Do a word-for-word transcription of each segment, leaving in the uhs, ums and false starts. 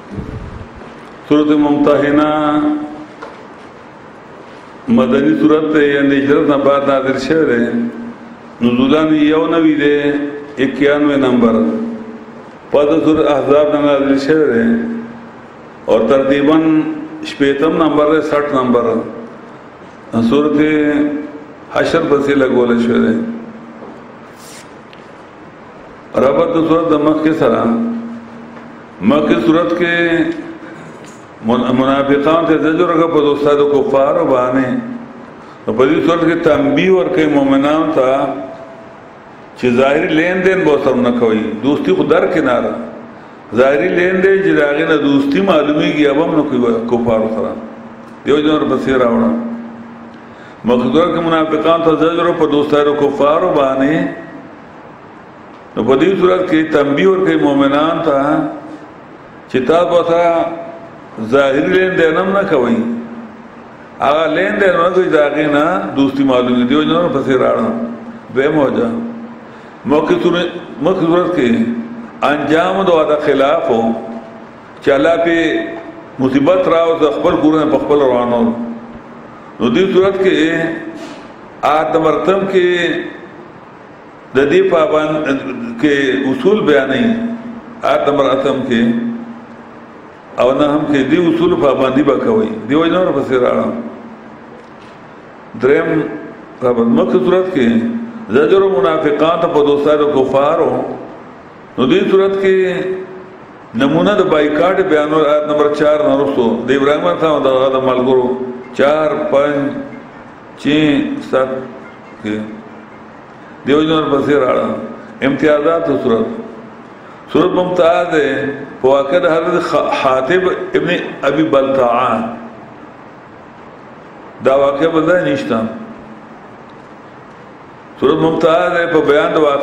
सूरत मुमतहिना मदनी सूरत है, यानी हिजरत न बाद नाज़िल शवे है। नुज़ूलन यौ नवी दे इक्यानवे नंबर पद सूरत अहज़ाब न नाज़िल शवे है और तरतीबन शपेतम नंबर है साठ नंबर सूरत हशर बसे लगोल शवे है। रबत सूरत मख के सरा मख की सूरत के मुनाफिकान थे जजुर का पदोस्ताद कुफार बाने तो पदी सूरत के तंबी और कई मोमिनान था कि ज़ाहिरी लेन देन बहुत सब न कोई दोस्ती खुदर किनारा ज़ाहिरी लेन देन जिरागे न दोस्ती मालूमी की अब हम न कोई कुफार सरा यो जो बसेर आवड़ा मखसूर के मुनाफिकान था जजुर पदोस्ताद कुफार बाने तो पदी सूरत के तंबी और कई मोमिनान था चिता बसा ज़ाहिरी लेन देनम ना कवई आगा लेन देन ना कोई जाके ना दोस्ती मालूम दियो जो ना फंसे राड़ा बेम हो जा मौके सूरत मौके सूरत के अंजाम दो आदा खिलाफ हो चला पे मुसीबत राव से अखबर कुरें पखबल रवानो नदी सूरत के आत्मर्तम के ददी पाबंद के उसूल बयान नहीं आत्मर्तम के और ना हम के दी उसूल पाबंदी बकवई दिवो न बसे राड़ा द्रेम पाबंद मुख्य सूरत के जजर मुनाफिकान तो पदोसार कुफार हो नदी सूरत के नमूना द बाइकाट बयान आयत नंबर चार नरसो देवरांग था दा मलगुरु चार पाँच छः सात के दिवो न बसे राड़ा इम्तियाजात सूरत सूरत मुमताज है वाक़द हज़रत हातिब इब्न अबी बलताआ दा वाक़या बंदा निश्ता सूरत मुमताज है पर बयान दा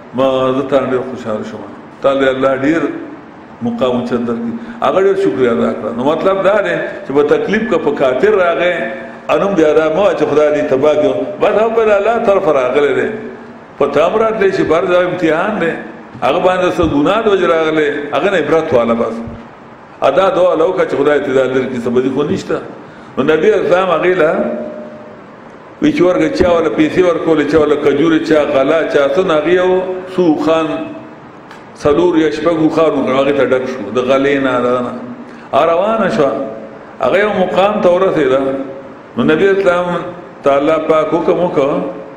ما زه تا ډېر خوشحاله شوم تا له الله ډېر مقام اوچت درکړي هغه ډېر شکریا ادا کړه نو مطلب دا دی چې په تکلیف که په کافر راغی انم بیا دا مو چې خدای دې تباه کړو بس هغه په الله طرف راغلی دی په تا هم راتلی چې بر دا امتحان دی هغه باندې څه ګناه د وجې راغلی هغه نه عبرت واله بس ادا دعا له وکړه چې خدای دې دا لرې کړي څه بدي خو نشته نو نبي اسلام هغې له وی چې ورکړه چا وله پیسې ورکولې چا وله کجورې چا غلا چا څه نو هغې یو څو خان څلور یا شپږ اوښان وکړه هغې ته ډک شو د غلې نه د نه روانه شوه هغه یو مقام ته ورسېده نو نبي اسلام تعالی پاک حکم وکړه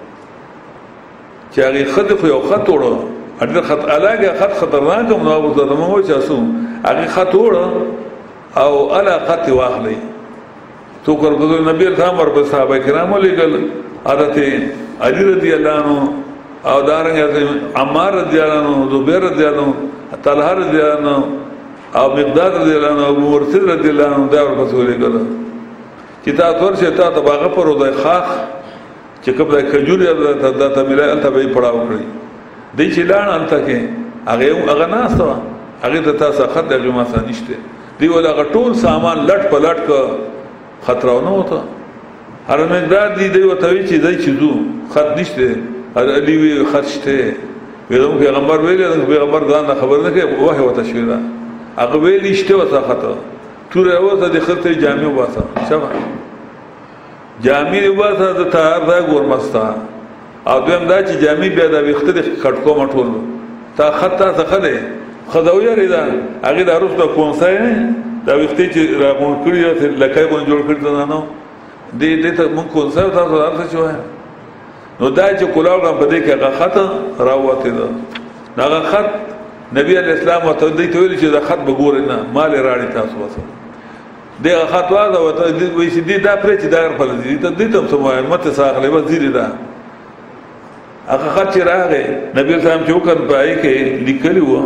چې هغې ښځې خو یو خط وړه ډېر خط علاقه خط خطرناک هم نو ابوذر موږ وایو چې اسو هغې خط وړه او اله خط یې واخلئ څوک ورپسې نبي اسلام ورپسې صحابه کرامو لېږل حضرت علي رضی الله عنه او دارنګه عمار رضی الله عنه زبیر رضی الله عنه طلحه رضی الله عنه او مقداد رضی الله عنه ابو مرثد رضی الله عنه دا ورپسې ولېږل چې تاسو ورشئ تا ته به هغه په روضه خاخ چې کوم ځای کجورې دا ته ملایي هلته به یې پړاو کړي دی چې لاړ هلته کې هغې هغه ناسته وه هغې ته تا څه خط هغې ما څه نشته دی ول هغه ټول سامان لټ په لټ که خط راونه وته هر مقدار دی دی ورته وایي چې دی چې ځو خط نشته علي وی خط شته ویلم پیغمبر ویلی پیغمبر ځان نه خبر نه کوي وحی ورته شوې ده هغه ویلي شته ورته خط توره یې ووته د ښځې ته یې جامې وباسه شبه جامې یې وباسه د تیار ځای ګورمسته او دویم دا چې جامې بیا دا ویښته دې کټ کومه ټول تا خط تا څه ښه دی ښځه ویرېده هغې دا وروسته کونسه دا ویښتې چې راغونډ کړي لکۍ غوندې جوړ کړي ته نه دې دې ته مونږ کونسه تاسو هر څه چې وایه نو دا چې کلاو کړم په دې کې هغه خط راووتې ده هغه خط نبي علیه السلام ورته دوی ته ویلي چې دا خط به ګورئ نه مال یې راړي تاسو بس دې هغه خط واخله ورته وایي چې دې دا پرې چې دا پله دي ته دې ته هم څه مه وایه مت یې څه اخلئ بس ځیرې ده هغه خط چې راغی نبي اسلام چې وکړ په هغې کې لیکلي وه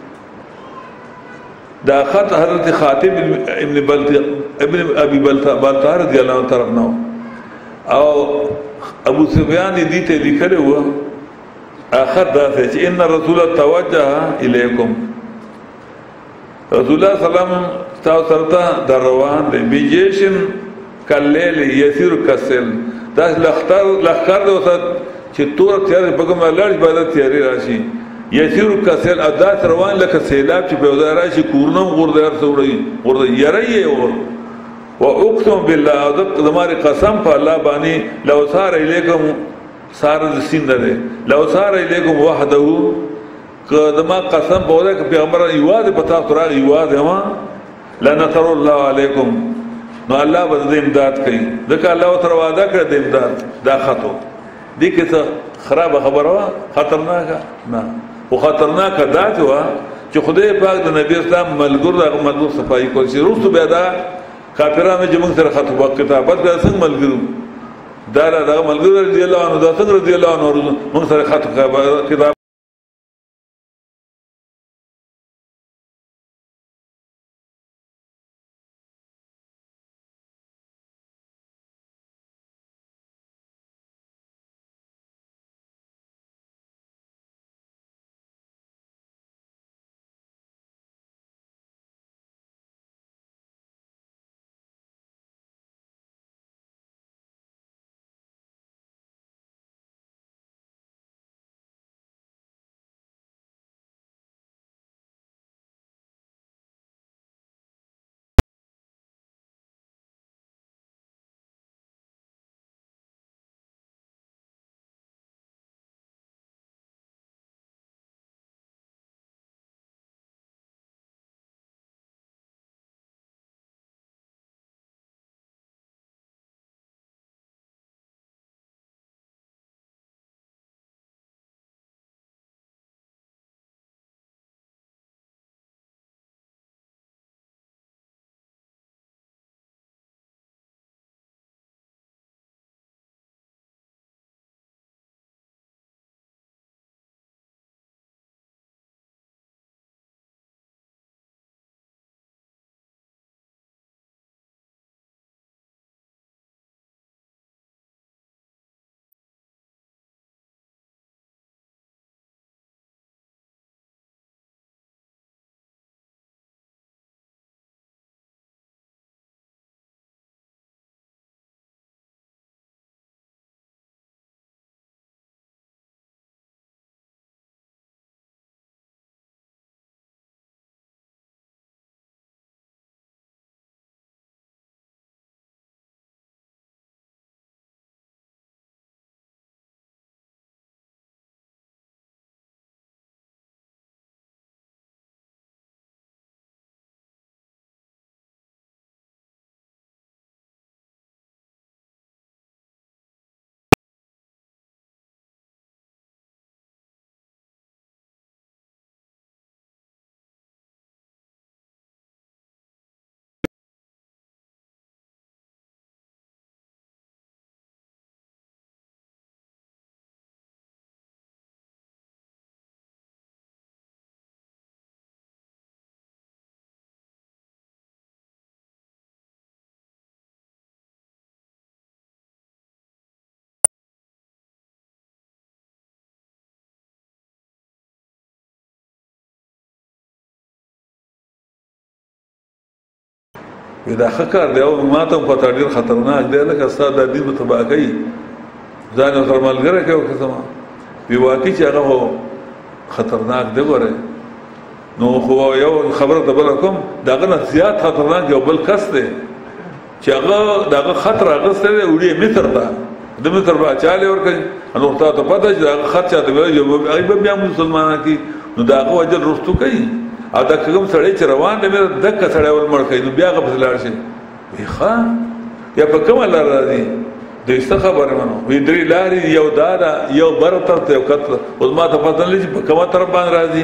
دا خط حضرت خاطب ابن بلتا ابن ابي بلتا رضی الله عنه طرف نه او ابو سفیان دې ته لیکلی وه اخر داسې چې ان رسول توجه الیکم رسول الله سلام تاسو سره ته در روان دی بجیشن کلیل یسیر کسل دا لختر لخر دی وسط چې تور تیارې په کومه لړ باندې تیارې راشي یسیر کسل اداس روان لکه سیلاب چې په ودا راشي کورنم غورځي هر څه وړي غورځي یری یې اور واقسم بالله زماره قسم په الله باندې لو سار الیکم سار سین ده لو سار الیکم وحده کدما قسم په ودا کې پیغمبر یواد پتا تر یواد ما لنصر الله علیکم نو الله به امداد کوي ځکه الله تر وعده کړ د امداد دا خطو دې کې څه خراب خبره خطرناکه نه او خطرناکه دا چې خدای پاک د نبی اسلام ملګر د ملګر صفای کول شي روستو بیا دا کافرانو چې موږ سره خطبه کتابت بیا څنګه ملګرو دا دا ملګر رضی الله عنه دا څنګه رضی الله عنه موږ سره خطبه کتاب دا ښه کار دی او ما ته هم پته ډېر خطرناک دی لکه ستا دا دین به تباه کوي ځان یې ورسره ملګری کوي قسمه وی واقعي چې هغه خو خطرناک دی ګورې نو خو یو خبره ته بله کوم د هغه نه زیات خطرناک یو بل کس دی چې هغه د هغه خط راغستی دی وړي مصر ته د مصر باچا یې ورکوي نو تا ته پته چې د هغه خط چاته ویلی هغوی به بیا مسلمانان کړي نو د هغه وجل رستو کوي او دا کوم سړی چې روان دی مې دکه سړی ول مړ کوي نو بیا هغه پسې لاړ شي وایي ښه یا په کومه لار راځي دوی څه خبره منو وایي درې لارې یو دا ده یو بره طرف ته یو کت اوس ما ته پته نه لګي چې په کومه طرف باندې راځي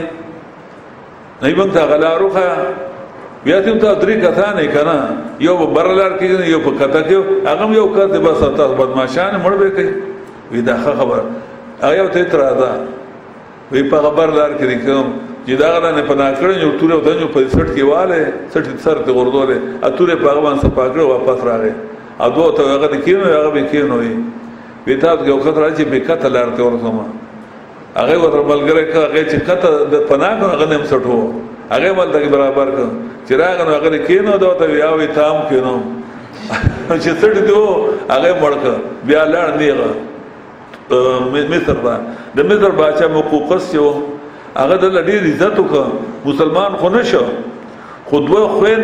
نه یې موږ ته هغه لار وښیه بیا ته ته درې کسان یې که نه یو به بره لار کېږي یو په کته کې هغه هم یو کس دی بس تاسو بدماشان مړ به کوي وایي دا ښه خبره هغه یو ته اعتراض ده وایي په هغه بر لار کې دی کوم چې دا هغه نه پناه کړی یو تورې ودانې یو په سټ کې والی سټ سر ته غورځولی ا تورې په هغه باندې صفا کړی واپس راغی او دوه ته هغه دې کېنوي هغه به کېنوي وایي تاسو یو کس راځي چې بې کته لار ته ورسومه هغه ورته ملګری کړه هغه چې کته د پناه کړو هغه نه هم سټ و هغه یې ملته کې برابر کړ چې راغی نو هغه دې کېنو ده ورته وایي یا وایي ته هم کېنوم چې سټ دی و هغه یې مړ کړ بیا لاړ نیغه مصر ته د مصر باچا مقوقس چې و هغه دله ډېر عزت وکړه مسلمان خو نه شو خو دوه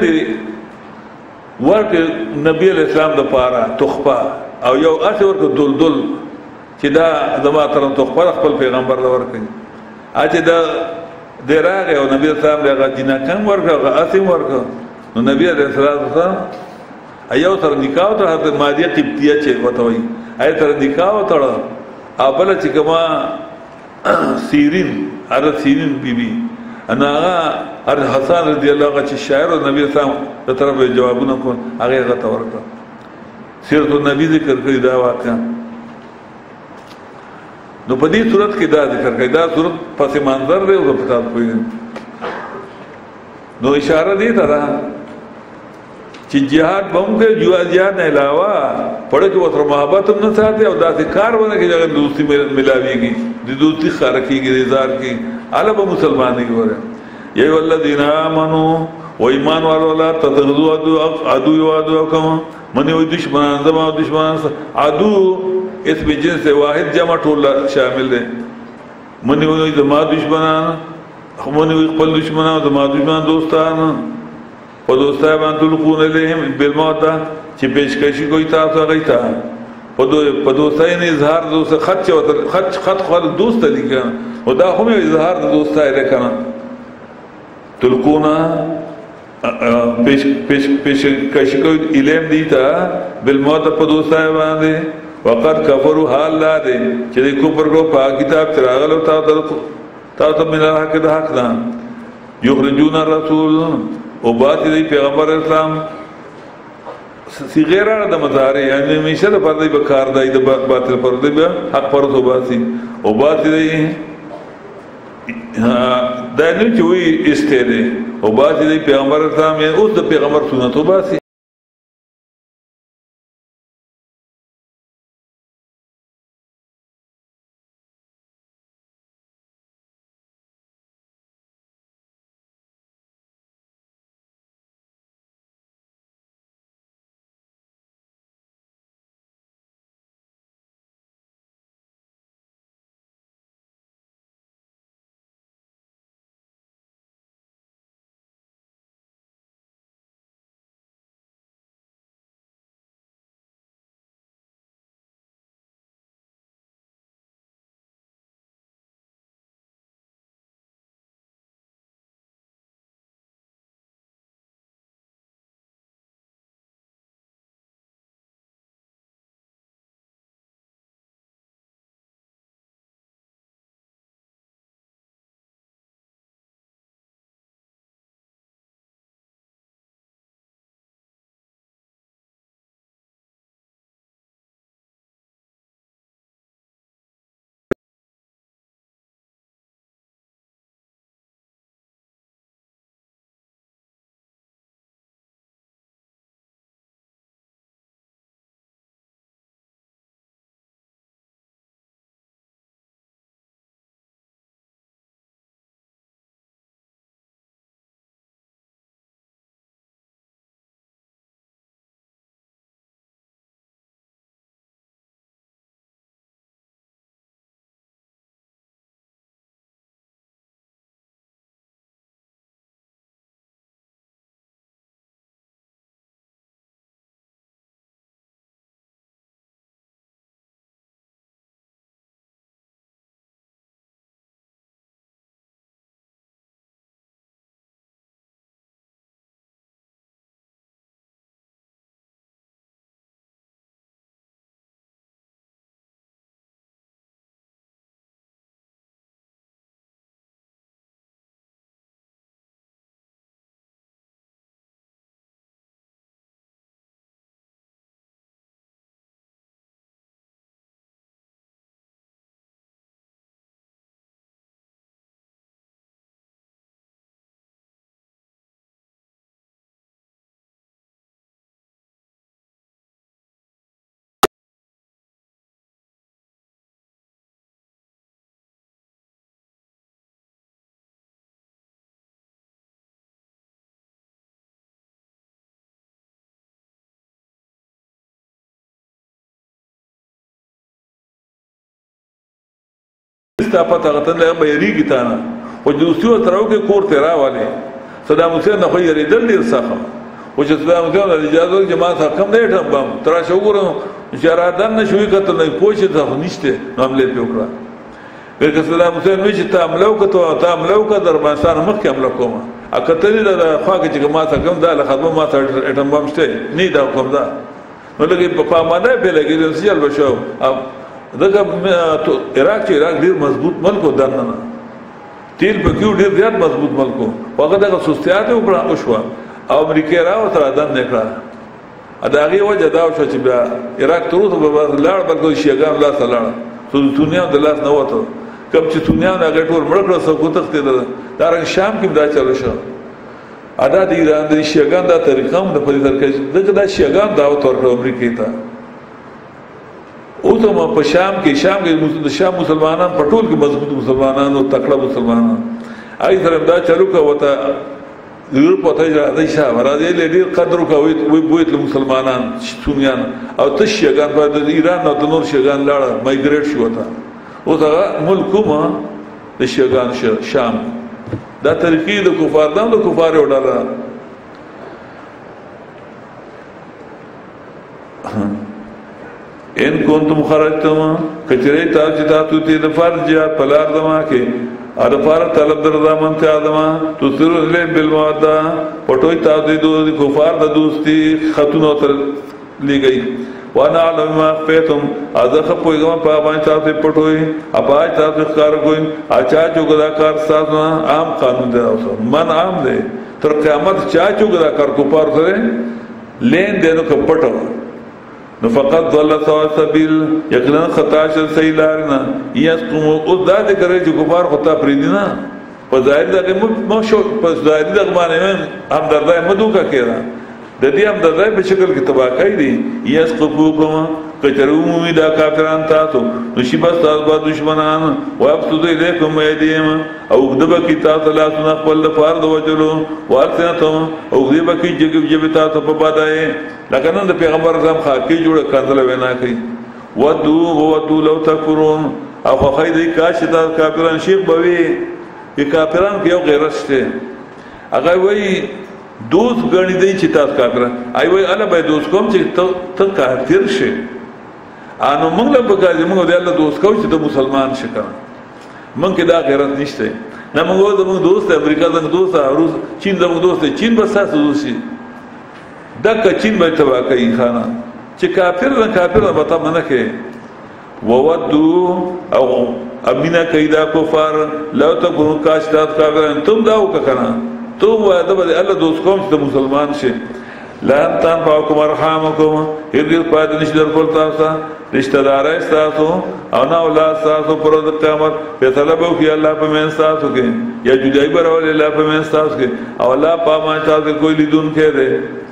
خویندې ورکړې نبي علیه اسلام دپاره تحفه او یو هسې ورکړه دلدل چې دا زما طرف تحفه خپل پیغمبر له ورکړي ا چې دا دی راغی او نبي اسلام دی هغه جینکه هم ورکړه هغه هسې هم ورکړه نو نبي علیه السلام یو سره نکاح وتړه حضرت ماریه قبطیه چې ورته وایي هغې سره نکاح وتړه او بله چې کومه سیرین حضرت سیرین بی بی ان هغه حضرت حسن رضی الله عنه چې شاعر او نبی اسلام د طرف جوابونه کول هغه هغه ته ورکړه سیرت النبی ذکر کړی دا واقعا نو په دې صورت کې دا ذکر کړی دا صورت پس منظر دی او په تاسو کوي نو اشاره دی ته ده چې جهاد به هم کوي جهاد نه علاوه پړه کې ورسره محبت هم نه ساتي او داسې کار ونه کوي چې هغه دوستي ملاویږي د دوستي ښکاره کېږي د اظهار کېږي هله به مسلمانۍ ګوره یا ایها الذین آمنوا و ایمان والو لا تتخذوا عدو عدوکم منی دشمنان زما دشمنان عدو اسم جنس واحد جمع ټول شامل دی منی وي زما دشمنان منی وي خپل دشمنان زما دشمنان دوستان په دوستای باندې تلقون الیهم بالموت چې پیشکشي کوي تاسو هغه ته په دوی په دوستای نه اظهار دوست خط چې خط خط خو دوست دی کنه او دا هم اظهار د دوستای ده کنه تلقون پیش پیش پیشکشي کوي الیهم دیتا بالموت په دوستای باندې وقد کفروا حال لا دي چې د کفر کو په کتاب تراغلو تاسو تاسو من الحق د حق نه یخرجون الرسول او باطل دی پیغمبر اسلام سی غیره د مزاره یعنی همیشه د پردی به کار دی د باطل پر دی به حق پر تو باسی او باطل دی دا نه چې وی استره او باطل دی پیغمبر اسلام یې اوس د پیغمبر سنت باسی ستا پته غتن له بیریږي تا نه خو دوستي ورته راوکړې کور ته راولې صدام حسین نه خو یېرېدل ډېر سخت خو چې صدام حسین له اجازه ورکړي چې ما څه کم دی ټم بم ته راشه وګورم چې را دن نه شوي کتل نه پوه چې ته خو نشته نو حملې پرې وکړه وایي که صدام حسین وایي چې ته حمله وکړه ته حمله وکړه د افغانستان مخکې حمله کومه ا کتلې د خوا کې چې ما څه کم دا له خدمه ما څه اټم بم شته نه دا کوم دا نو لګي په پامانه به لګي د سیال بشو دغه عراق چې عراق ډیر مضبوط ملک و دننه تیل په کیو ډیر زیات مضبوط ملک و هغه دغه سستیات وکړه او شو او امریکا راو تر دن نه کړه اداغي وجه دا شو چې بیا عراق تر اوسه به لاړ بلکې شیګان لا سلاړ سو دنیا د لاس نه وته کم چې دنیا نه غټور مړ کړو سو کوته ته دا رنګ شام کې دا چلو شو ادا د ایران د شیګان دا طریقه هم د پدې تر کې دغه دا شیګان دا تور امریکا ته او ته په شام کې شام کې د شام مسلمانان په ټول کې مضبوط مسلمانان او تکړه مسلمانان آی سره دا چلو کا وته یورپ ته راځي شاه راځي لډیر قدر کوي وي بوت مسلمانان سنیان او تشيغان په ایران او د نور شيغان لاړه مایګریټ شو تا او دا ملکومه د شيغان شام دا طریقې د کفار د کفار وډاله ان کنتم خرجتم کچری تاسو تاسو ته د فرض یا پلار دما کې ار فار طلب در زمان ته ادمه تو سر له بالموده پټوي تاسو د کفار د دوستي خاتون تر لګي وانا علم ما فیتم ازخ پویګم په باندې تاسو پټوي اپا تاسو کار کوئ اچا چوغدا کار تاسو عام قانون دی من عام دی تر قیامت چا چوغدا کار کو پار سره لین دینو کو پټو نو فقط ضل سوا سبیل یقینا خطا شل صحیح لارنا یسقم او دا ذکر چې کفار خطا پریدینا په ظاهر دغه مو شو په ظاهر دغه باندې هم دردای مدو کا کېدا د دې هم دردای په شکل کې تباہ کوي دي یسقفوکم کچرو مومي دا کافرانو تاسو نو شي بس تاسو به دشمنان او ابسط الیکم ایدیم او دبا کی تاسو لا سن خپل فرض وجلو ورته او دبا کی جګ جګ تاسو په بدای لکه نن د پیغمبر اعظم خاکی جوړه کړل وینا کوي ودو ودو لو تکفرون او خو دې کاش تاسو کافران شیخ بوي کې کافران کې یو غیرت شته هغه وایي دوست غنی دی چې تاسو کافران آی وای الله به دوست کوم چې ته کافر شې انو موږ له بګاځي موږ د الله دوست کوو چې ته مسلمان شې کړه موږ کې دا غیرت نشته نه موږ د موږ دوست امریکا د دوست روس چین د موږ دوست چین بس تاسو دوستي دغه چین به تبا کوي خانه چې کافر نه کافر به تا منه کې وودو او امینا کیدا کفار لو تکونو کاش تاسو کافران تم دا وکړه تو وعده به الله دوست کوم چې مسلمان شي لا تنفعكم ارحامكم هرګ پاد نشي در کول تاسو رشتہ دار تاسو او نه اولاد تاسو پر د قیامت په طلب او کې الله په من تاسو کې یا جدای برول الله په من تاسو کې او الله په ما تاسو کوئی لیدون کې ده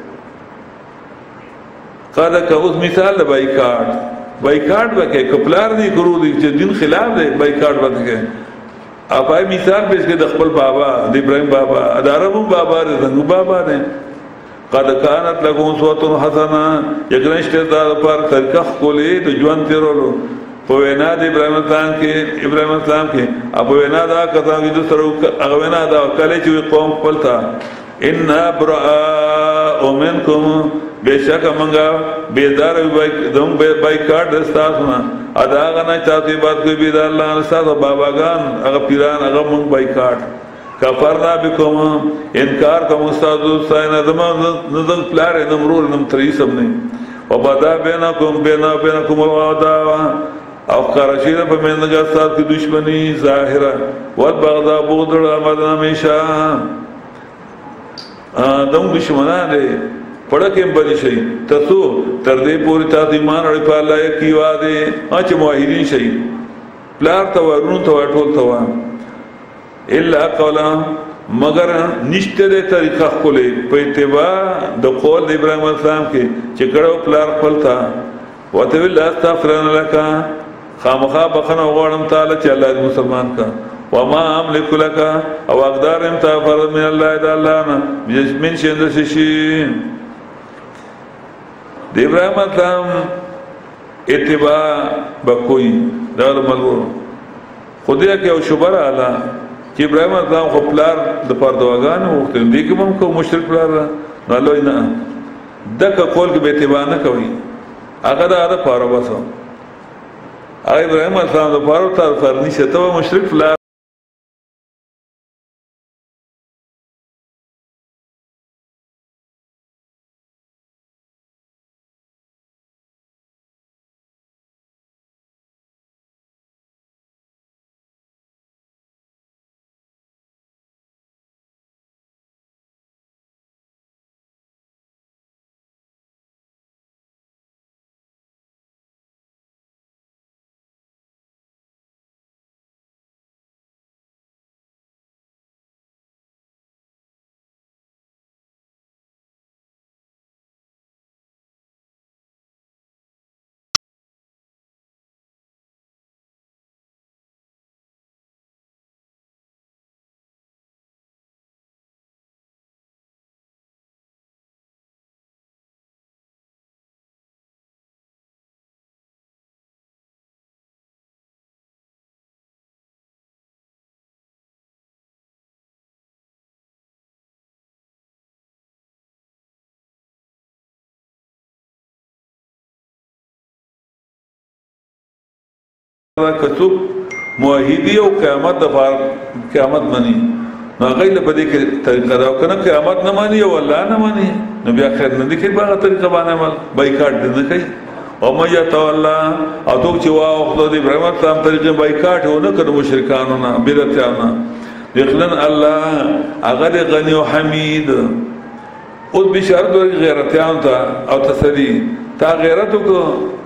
قاعده کا اوس مثال د بایکاټ بایکاټ وکي کپلار دی ګرو دی چې دین خلاف دی بایکاټ وکي اپای مثال پیش کې د خپل بابا د ابراهيم بابا ادارمو بابا رنګ بابا نه قد كانت لكم اسوه حسنه یګنشته دا پر طریقه کولې د ژوند تیرولو په وینا د ابراهيم اسلام کې ابراهيم اسلام کې ابو وینا دا کته د سره هغه وینا دا کله چې قوم خپلتا ان براء منکم بشک منګه بیزار وای دوم بایکاټ دستاسونه ادا غنا چاته بات کوئی بيد الله استاد باباګان هغه پیران هغه مونږ بایکاټ کفرنا بكم انکار کوم استاد حسین اعظم نزل پلار نمرول نم تریسم نه وبدا بینکم بینا بینکم العداوه او قرشیره په منځه استاد کی دشمنی ظاهره والبغضاء بغض الامر همیشه دم دشمنان دي پړکه بلی شي تاسو تر دې پوری تاسو ایمان اړ په الله کې واده اچ موحدین شي پلار ته ورونو ته ټول ته الا قولا مگر نشته دې طریقه خپلې په اتباع د قول د ابراهيم اسلام کې چې کړه پلار خپلتا وته ویل استغفرن لك خامخا بخنه غوړم تعالی چې الله دې مسلمان کا وما املك لك او اقدار انت فرض من الله تعالی من شند شي د ابراهيم اسلام اتباع بکوي دا ملګرو خدای کې او شبر اعلی چې ابراهيم السلام خو پلار د پردواګان وخت دې کې هم کو مشرک پلار نه لوي نه دغه کول کې به اتباع نه کوي هغه دا د پاره وسو هغه ابراهيم السلام د پاره تر فرني شته مشرک پلار کڅوب موحدی او قیامت د قیامت منی نو غیله په دې کې طریقه دا کنه قیامت نه مانی او الله نه مانی نو بیا خیر نه دي کې باغه طریقه باندې عمل بایکاټ دې کوي او مې تعالی او تو چې وا خدای دې ابراهيم السلام طریقې بایکاټ ونه کړو مشرکانو نه بدعتانو یقینا الله هغه غنی او حمید او بشارت ورغ غیرتیان ته او تسلی تا غیرت کو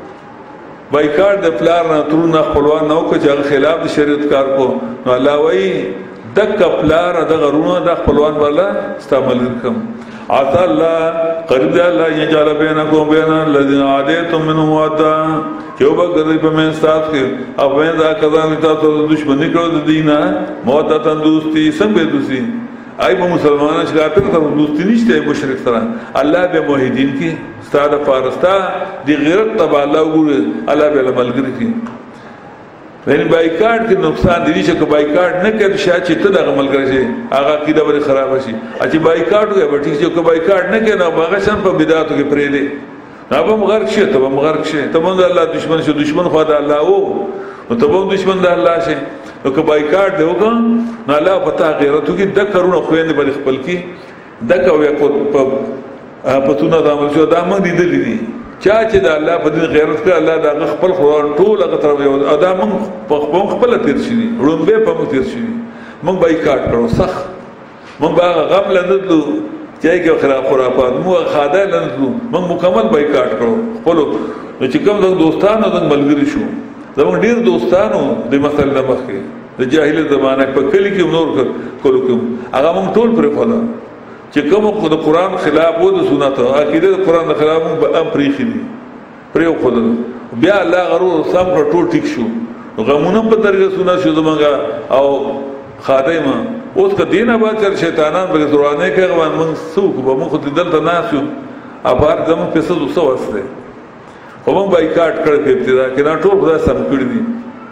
بایکاټ د پلار نه ترونه خپلوان نو کو چې خلاف د شریعت کار کو نو الله وای دک پلار د غرونه د خپلوان والا استعمال کوم عطا الله قرب الله یجعل بینکم وبین الذین عادیتم منهم وعدا چې وبګری په من سات کې او وین دا کزان تاسو دښمنی کړو د دینه موته دوستی څنګه دوستی آئی با مسلمانان چې کافر سره دوستی نشته مشرک سره الله به موحدین کی ستاده فارستا دی غیرت تبع الله وګوره الله به ملګری کی وین بایکاټ کې نقصان دی چې بایکاټ نه کړي شاید چې ته د عمل کوي هغه کیده ور خراب شي چې بایکاټ وي به ټیک چې بایکاټ نه کړي نو هغه شان په بدعاتو کې پرې دي نو به مغرق شي ته به مغرق شي ته مونږ الله دشمن شو دشمن خو د الله وو نو ته به دشمن د الله شي نو که بایکاټ دی وکړه نو الله پتا غیرتو کې د کرونه خويندې بل خپل کې د کوي په پتونه د عمل شو دا موږ دي دي چا چې د الله په دې غیرت کې الله د خپل قرآن ټول هغه تر یو ادم په خپل تیر شي رومبه په موږ تیر شي موږ بایکاټ کړو صح موږ هغه غم لندلو چې کې خراب خرافات موږ خاده لندلو موږ مکمل بایکاټ کړو خپل چې کوم د دوستانو د ملګری شو زموږ ډیر دوستانو د مثلا مخکې د جاهلیت زمانه په کلی کې نور کولو کوم هغه موږ ټول پر خدا چې کوم د قران خلاف وو د سنت عقیده د قران د خلاف موږ هم پرې خېدي پرې خدا بیا الله غرور سم ټول ټیک شو غمونه په طریقه سنت شو زمونږه او خادمه اوس که دینه با چر شیطانان به زرانه کوي غوان موږ سوق به موږ دلته ناسو ابار زموږ پیسې دوسه واسطه خو موږ بایکاټ کړ په ابتدا کې نه ټول خدای سم کړی دي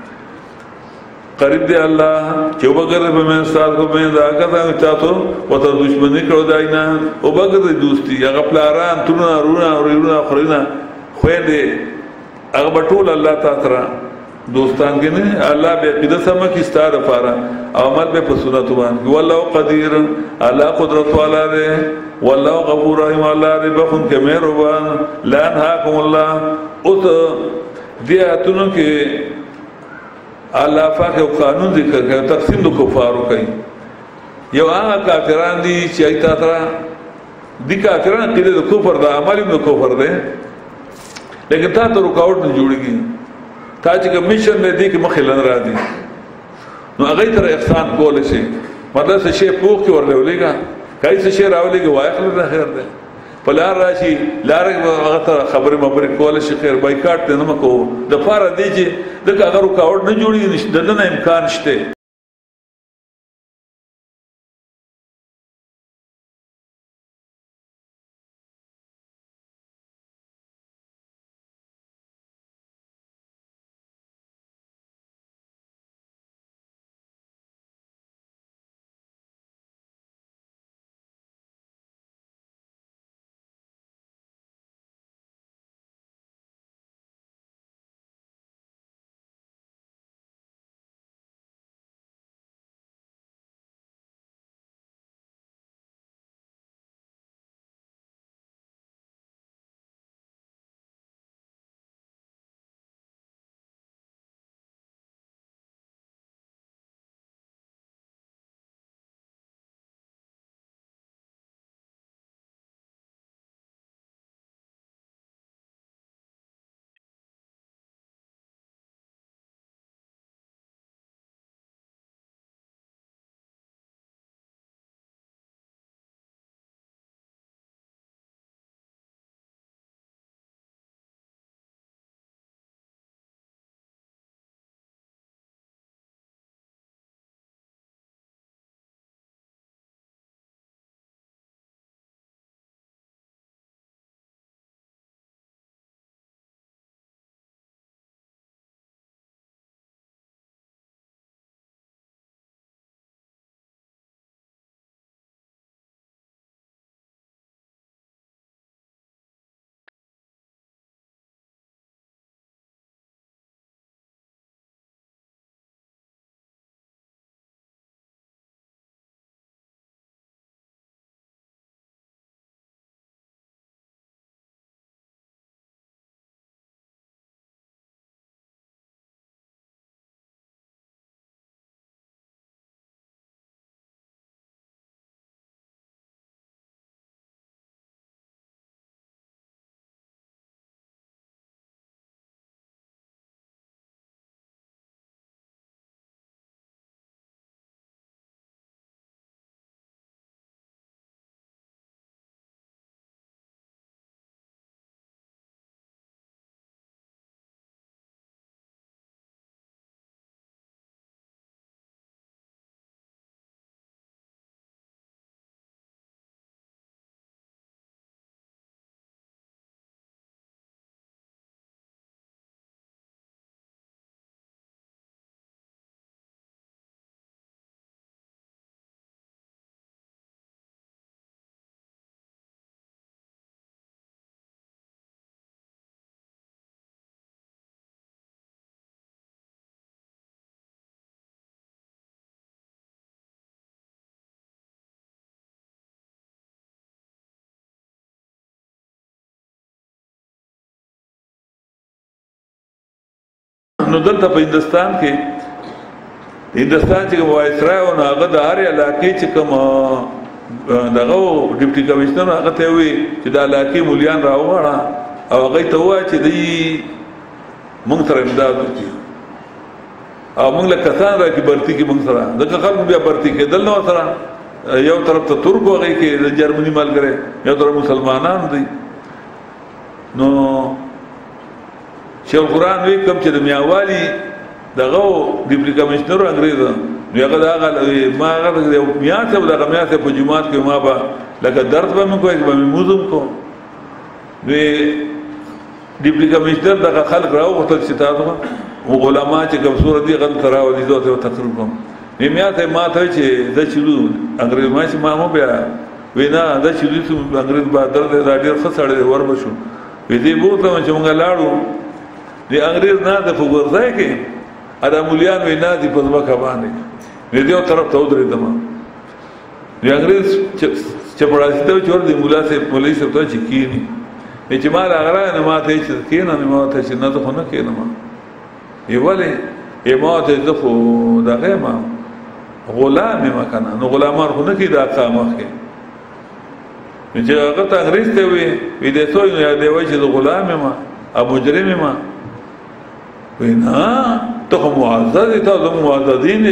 قریب دی الله چې وګره په من سال کو من دا کته چاته وته دښمنی کړو داینا او وګره دوستی هغه پلاران ترونه رونه ورونه خورینه خو دې هغه ټول الله تعالی دوستان کې نه الله به قد سم کی ستاره فارا عمل به په سنت باندې والله قدیر الله قدرت والا دی والله غفور رحیم الله دې بخون کې مهربان لا انهاکم الله اوس دې اتونو کې الله پاک یو قانون ذکر کوي تقسیم د کفارو کوي یو هغه کافران دي چې ایت تر دي کافران کې د کفر د عمل د کفر ده لیکن تا ته رکاوټ نه جوړيږي تا چې کمیشن دې دي کې مخې لن را دي نو هغه تر احسان کول شي مطلب څه شی پوښ کې ورلېګا کای څه شی راولېږي وایخل نه خیر ده پلار راشي لارې هغه خبره مبرک کول شي خیر بایکاټ نه مکو د فار دي چې دغه اگر رکاوټ نه جوړي نشته دنه امکان شته نو دلته په هندستان کې هندستان چې وایسرا او هغه د هر علاقې چې کوم دغه ډیپټي کمشنر هغه ته وی چې د علاقې مولیان راوغړا او هغه ته وایي چې دی مونږ سره امداد وکړي او مونږ له کسان راکې برتی کې مونږ سره دغه خلک بیا برتی کې دل نو سره یو طرف ته ترک وغه کې د جرمني ملګری یو طرف مسلمانان دي نو چې قرآن وی کوم چې د میاوالي دغه ډیپټي کمشنر انګريز نو هغه دا ما هغه میاته دغه میاته په جمعات کې ما با لکه درس به موږ کوی به موزم کو وی ډیپټي کمشنر دغه خلک راو وته چې تاسو علماء چې کوم صورت دي غلط راو دي دوته تقریر کوم میاته ما ته چې د چلو انګريز ما چې ما مو بیا وینا د چلو انګريز با درد راډیر خسړې ور بشو وی دې بوته چې موږ لاړو د انګريز نه د فګورځای کې ادا مولیان وینا دي په ځمکه باندې دې یو طرف ته ودرې دما د انګريز چې په راځي ته چور دي مولا سه پولیس ته چې کینی چې ما راغره نه ما ته چې کینه نه ما ته چې نه ځو نه کینم یواله یما ته ځو دغه ما غلام ما کنه نو غلامان خو نه کی دا قامه کې چې هغه ته انګريز ته وی وی دې سوې نه دی وای چې غلام ما ابو مجرم ما وینا ته معزز ته د معززین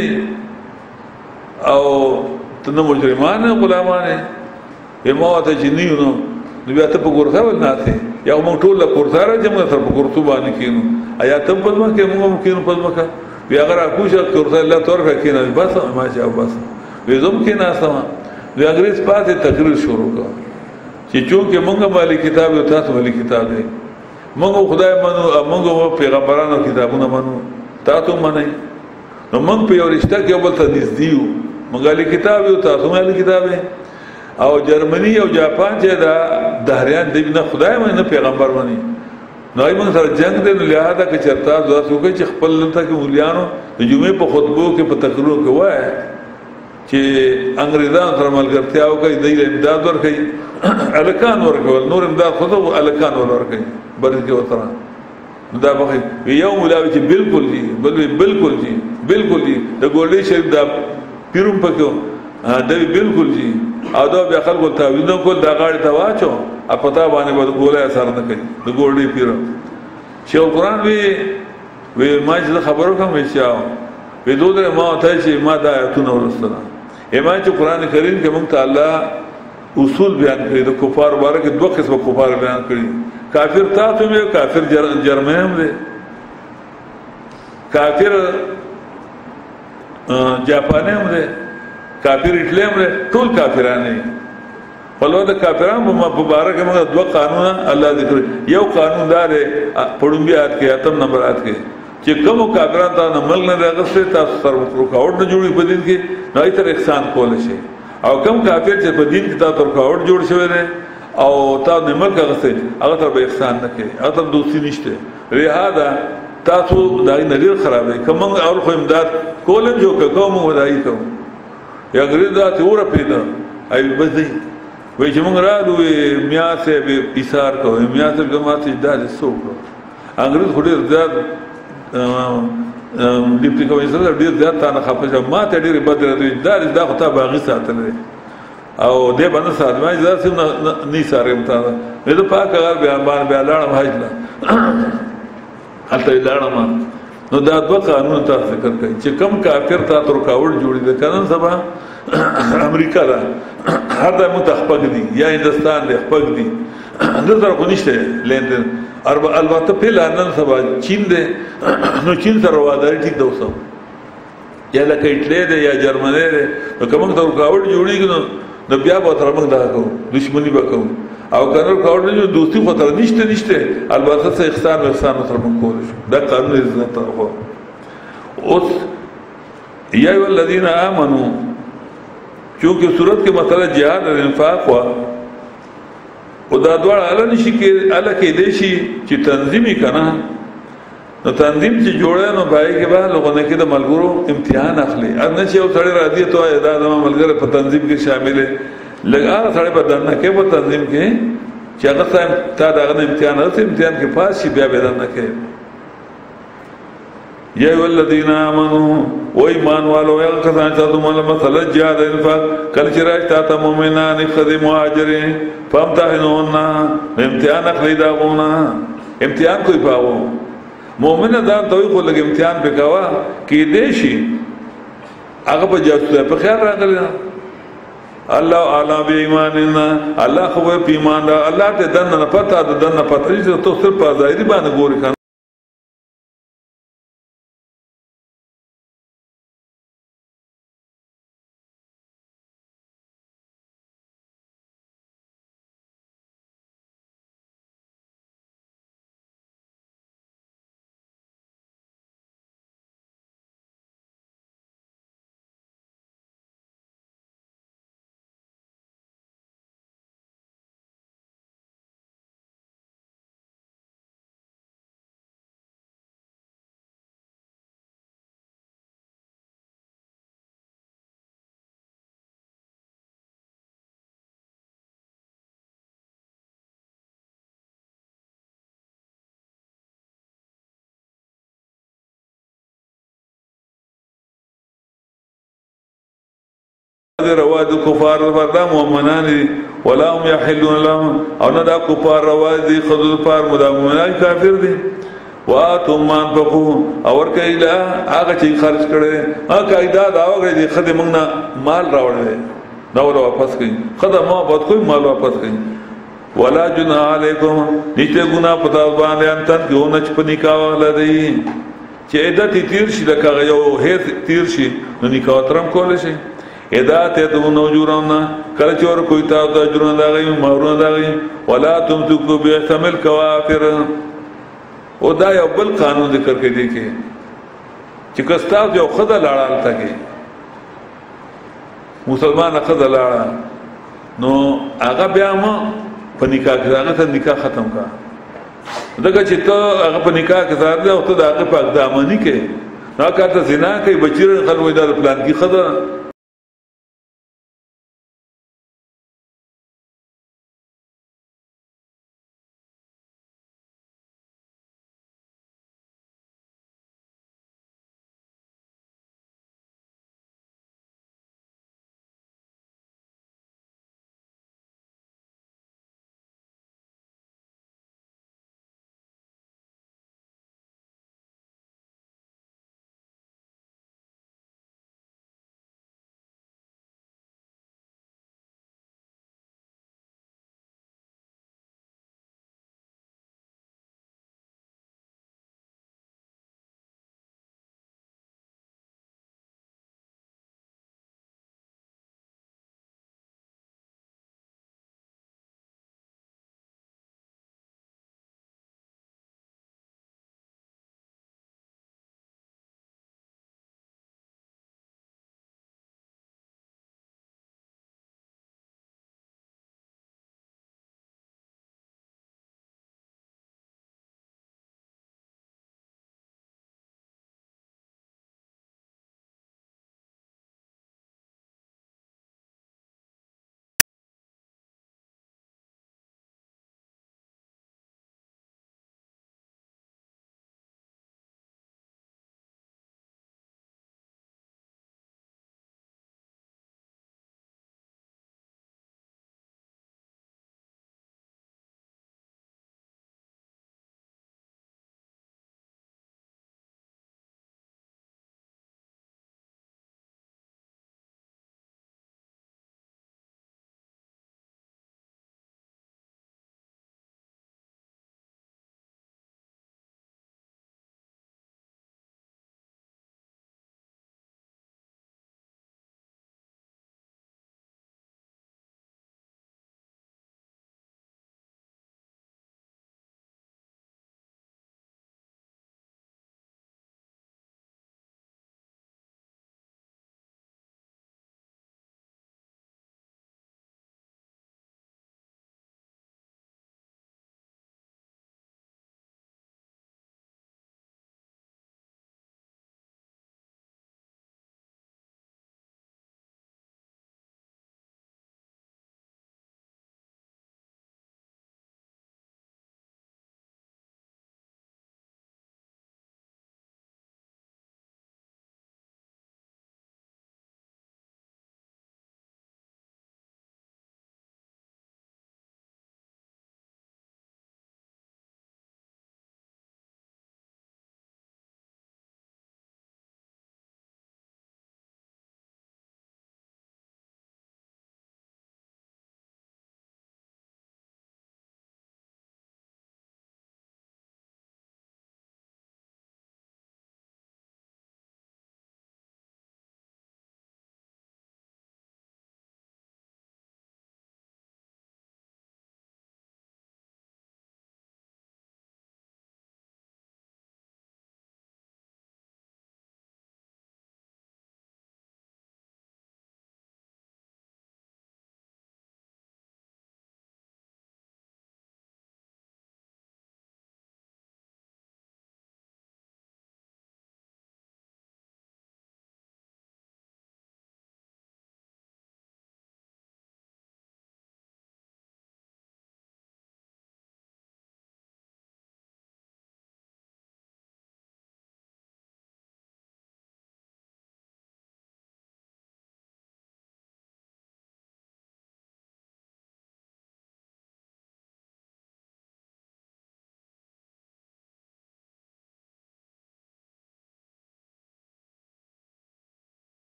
او ته نو مجرمان غلامان یما ته چې نیو نو بیا ته په ګورخه ولناته یا موږ ټول له کورثاره چې موږ سره په ګورتو باندې کینو آیا ته په دما کې موږ کینو په دما کې بیا اگر اكوشه کورثه الله تور کینو بس ما چې بس وې زم کې نه سما د انګريز پاتې تقریر شروع کړ چې چونکه موږ مالي کتاب او تاسو مالي کتاب دی موږ خدای منو موږ پیغمبرانو کتابونه منو تاسو منئ نو موږ په یو رشتہ کې بل ته نږدې موږ مالي کتاب او تاسو مالي کتاب او جرمني او جاپان چې دا دهریان دی نه خدای مې نه پیغمبر ونی نو ایمن سره جنگ دی لہذا کې چرتا دوا سوګي چې خپل لته کې مولیانو د جمعې په خطبو کې په تقریرو کې وای چې انګريزان سره ملګرتیا وکړي د امداد ورکړي الکان ورکول نور امداد خو الکان ورکړي برګي وتره دا به یو ملاوي چې بالکل دي بل بالکل دي بالکل دي د ګولډي شریف دا پیروم پکو دا بالکل دي او دا بیا خلکو تعویذ کول دا غاړه ته واچو ا پتا باندې به ګولای اثر نه کوي د ګولډي پیرو چې قرآن وی وی ما چې خبرو کوم چې وی دوه ما ته چې ما دا آیتونه ورسره ایمان چې قرآن کریم کې موږ تعالی اصول بیان کړی د کفار باره کې دوه قسمه کفار بیان کړی کافر تاسو مې کافر جرمن هم دي کافر جاپانی هم دي کافر اټلی هم دي ټول کافران دي ولو د کافرانو په باره کې موږ دوه قانون الله ذکر یو قانون دار پړومبي آیت کې اتم نمبر آیت کې چې کوم کافرانو ته عمل نه راغسته تاسو سره رکاوټ نه جوړي په دین کې نه تر احسان کول شي او کم کافر چې په دین کې تاسو رکاوټ جوړ شوی دی او تاسو نه مل کاغسته هغه ته به احسان نه کوي هغه ته دوستي نشته لہذا تاسو دای نه ډیر خرابې کوم اول خو امداد کولم جو کوم ودای کوم یا ګریدا ته ور پیدا ای بځي وای چې موږ راځو میاسه به ایثار کوو میاسه به ماته داد سوق انګریز خو ډیر زیات ډیپټي کمشنر ډیر زیات تا نه خپه ما ته ډیر بدر دی دا دا خو ته باغی ساتل او دې باندې سات ما ځاسم نه سارم تا زه پاک غار بیان باندې بیا لاړم حج لا هلته لاړم نو دا دوه قانون تاسو ذکر کړئ چې کم کافر تا تر کاوړ جوړی د کنن سبا امریکا را هر د متخپق دي یا هندستان له خپق دي نظر کو نشته لیندن البته په لندن سبا چین ده نو چین سره واداري ټیک دوسو یا لکه اټلی ده یا جرمني ده نو کوم تر کاوړ جوړیږي نو بیا به تر موږ دا کوو دښمنی وکړو او کنه کاوړ نه دوستي خو تر نشته نشته البته څه احسان احسان تر موږ کول شو دا قانون عزت هو اوس یا ای الذین آمنو چونکه صورت کې مسله جهاد او انفاق وا او دا دوړ اله نشي کې اله کې دي شي چې تنظیمي کنه نو تنظیم چې جوړه نو بای کې به لوګونه کې د ملګرو امتحان اخلي ان چې یو سړی راځي ته دا د ملګرو په تنظیم کې شامل لګا سړی په دنه کې په تنظیم کې چې هغه تا دا د امتحان راځي امتحان کې پاس شي بیا به دنه کې یا ایو الذین آمنو و ایمان والو یا کسان چا تم مسئلہ جہاد انفاق کل چراج تا مومنان خد مہاجرین فامتحنون امتحان اخلی داغونا امتحان کوئی پاو مومن دان توی خود لگے امتحان پہ کوا کی دیشی آگا پا جاسوس پہ خیال رہا کرنا اللہ عالم بی ایماننا اللہ خوب پی ایمان دا اللہ تے دن نہ پتا دن نہ پتا جیسے تو صرف ظاہری باندھ گوری کھانا رواد کفار فردا مومنانی ولا هم يحلون لهم او ندا کفار رواد خذ پار مدا مومنان کافر دي واتم من فقو اور کایلا هغه چې خرج کړي هغه قاعده دا وګړي دي خدای موږ نه مال راوړل دا ور واپس کړي خدای ما بہت کوئی مال واپس کړي ولا جناح علیکم نشته ګنا پتا باندې انتن کیو نچ پنی کا لدی چې عدت تیر شي لکه یو هیڅ تیر شي نو نکاح ترم کول شي اذا تدون اجورنا کله چور کوئی تا د اجرونه دا غي مہرونه دا غي ولا تمسكوا باحتمال کوافر او دا یو بل قانون ذکر کوي دي کې چې کستا یو خدای لاړال تا کې مسلمان خدای لاړ نو هغه بیا ما په نکاح کې هغه ته نکاح ختم کا دغه چې ته هغه په نکاح کې ځار دی او ته د هغه په اقدامانی کې دا کارته زنا کوي بچی خلک دا پلان کې خدای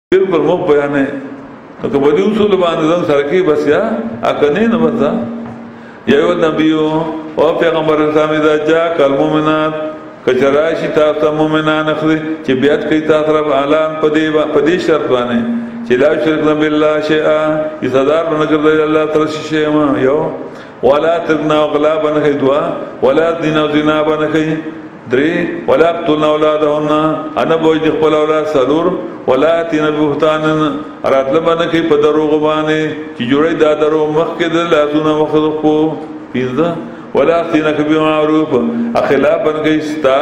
بالکل مو بیانې نو که په دې اصول باندې ځان سره کې بس یا اکنه نه وځه یو نبی او پیغمبر اسلام دا جا کلمومنات کچراشی تاسو مومنان اخلي چې بیعت کوي تاسو رب اعلان پدې پدې شرط باندې چې لا شرک بالله شیئا یصدار بنګر الله تعالی شی ما یو ولا تغنا غلا بنخي دعا ولا دین زنا بنخي دري ولا قتلنا اولادهن انا بوج خپل اولاد سرور ولا تین بهتان راتل بنخي په دروغ باندې چې جوړي دا درو مخ کې د لاسونه مخ کو پیزا ولا تینک بمعروف اخلاف بنګي ستا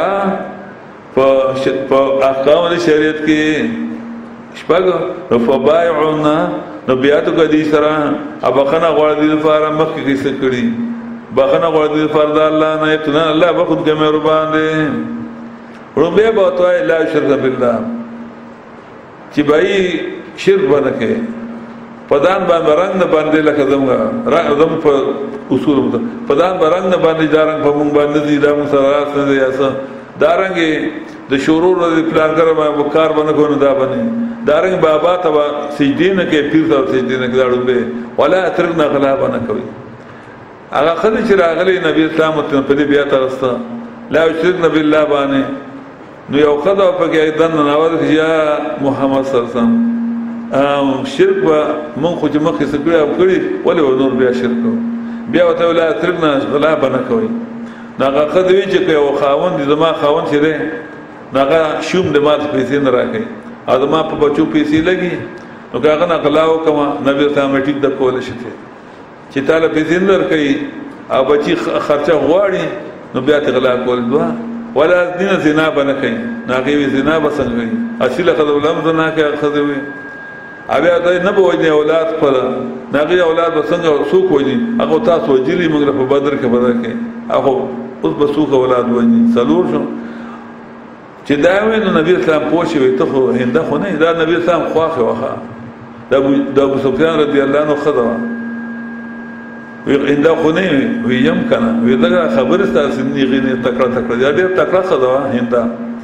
په احکام شریعت کې شپږ فبايعنا نو بیاتو کدي سره ابخنه غوړ دي لپاره مخ کې څه کړی بخنه غوړ دي فرض الله نه اتنا الله بخود کې مهربان دي ربه بوتو لا شرک بالله چې بای شرک باندې پدان باندې رنگ نه باندې لکه زمغه زم په اصول پدان باندې رنگ نه باندې دارنګ په مونږ باندې دي دا مسرات نه دي اسه دارنګ د شورور د پلان کړه ما کار باندې کو نه دا باندې دارنګ بابا تبا سجدي نه کې پیر صاحب سجدي نه کړه به ولا اترنا غلا باندې کوي هغه خدای چې راغلي نبی اسلام ته په دې بیا ترسته لا شرک بالله باندې نو یو خدای په کې دن ناول یا محمد صلی الله علیه وسلم ام شرک با من خو چې مخې سکړی او کړی ولې نور بیا شرک بیا وته ولا ترنا غلا بنه کوي ناغه خدوی چې کوي او خاون دي زما خاون چې ده ناغه شوم د مات پیسې نه راکې ادمه په بچو پیسې لګي نو هغه نه غلاو کما نبی اسلام ټیک د کول شي چې تعالی پیسې نه ورکړي او بچي خرچه غواړي نو بیا ته غلا کول دوا ولا دین زنا بنه کوي ناغه زنا بسنګي اصله خدای ولهم زنا کوي خدای اوی ته نه بوجنه اولاد پر ناغي اولاد وسنګ سوق وځي هغه تاسو وجلی موږ په بدر کې بدر کې هغه اوس به سوق اولاد وځي سلور شو چې دا وې نو نبی اسلام پوښي ته خو هنده خو نه دا نبی اسلام خواخه واخه دا د ابو سفیان رضی الله عنه خدوا وی هنده خو نه ویم کنه وی دا خبر ستاسو نه غني تکړه تکړه دا ډېر تکړه خدوا هنده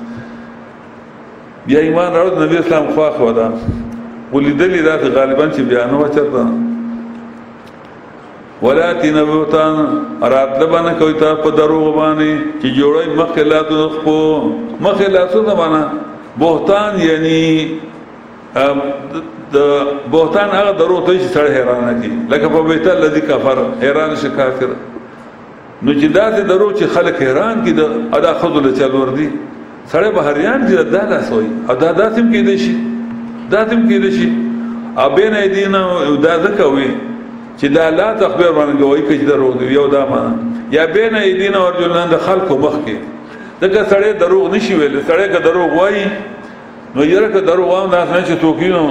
بیا ایمان راوړ نبی اسلام خواخه ودا ولیدلی دا غالبا چې بیانو وچرته ولا تنبوتان رات لبانه کوي ته په دروغ باندې چې جوړي مخلات خو مخلاتو نه معنا بهتان یعنی د بهتان هغه دروغ ته چې سړی حیران کی لکه په بیت الذی کفر حیران شي کافر نو چې دا د دروغ چې خلک حیران کی د ادا خذل چلور دي سړی بهریان دي دا لاسوي ادا داسم کې دي شي داتم کې دي او بین ایدینا دا ذکوي چې دا لا تخبر باندې کوي چې دروغ دی یو دا معنا یا بین ایدینا ورجلن د خلکو مخ کې دغه سړی دروغ نشي ویل سړی که دروغ وایي نو یره که دروغ وام دا څنګه چې توکینو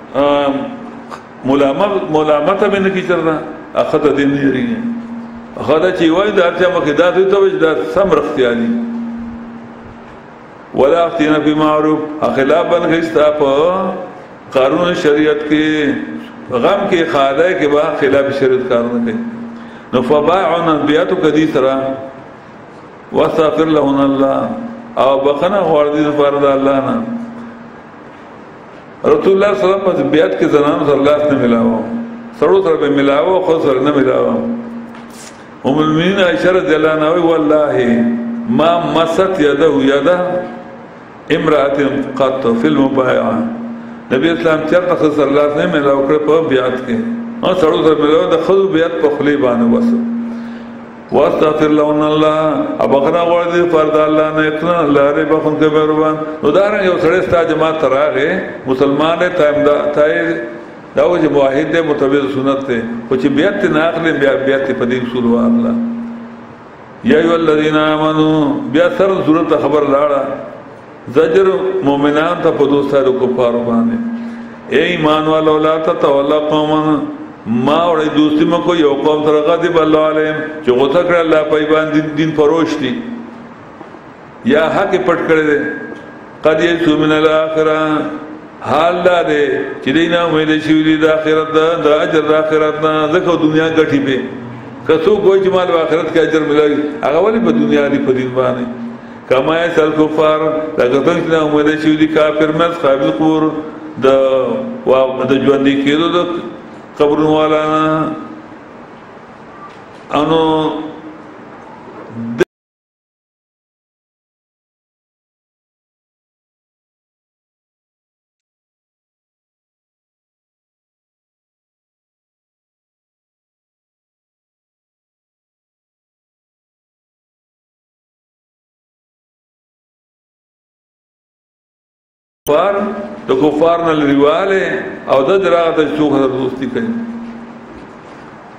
ملامت ملامت به نه کیږي اخته دین نه لري اخته چې وایي دا چې مخه دا ته دا سم رختيالي ولا اختینا فی معروف اخلاف بن غستا په قانون شریعت کې غم کې خاله کې با خلاف شریعت کارونه کوي نو فباعنا بیاتو کدی سرا واستغفر لهن الله او بخنه وردي فرض الله نه رسول الله صلی الله علیه وسلم بیات کې زنان صلی الله علیه ملاو سړو سره به ملاو خو سره نه ملاو ام المؤمنین عائشہ رضی الله عنها والله ما مست يده يده امرأة قط في المبايعة نبی اسلام چرته صلی الله علیه وسلم ملاو کړ په بیعت کې او سړو سره ملاو د خود بیعت په خلی باندې وسو واستغفر لهن الله ابغنا ورته فرض الله نه اتنا الله ری بخون کې مهربان نو دا رنګ یو سړی ستا جماعت راغې مسلمان ته تایم دا تای دا و چې موحد دی متبع سنت ته او چې بیعت نه اخلي بیا بیعت په دې اصول الله یا ایو الذین آمنو بیا سر صورت خبر لاړه زجر مومنان ته په دوستانو کفارو باندې اے ایمان والو لا تتولوا قوما ما وړي دوستی مکو یو قوم سره غضب الله علیهم چې غوته کړ الله په باندې دین فروش دي یا حق پټ کړی دي قد یسو من الاخره حال دې چې دینه امید شي د اخرت د اجر د اخرت نه ځکه دنیا غټي به کڅو کوئی جمال اخرت کې اجر ملایي هغه ولې په دنیا دی په دین باندې کما یسل کفار لکه څنګه چې امید شي د کافر مس قابل قبور د وا د ژوندې کېدو د قبرونو والا انو کفار د کفار نه لريواله او د دراغه ته څوک دوستي کوي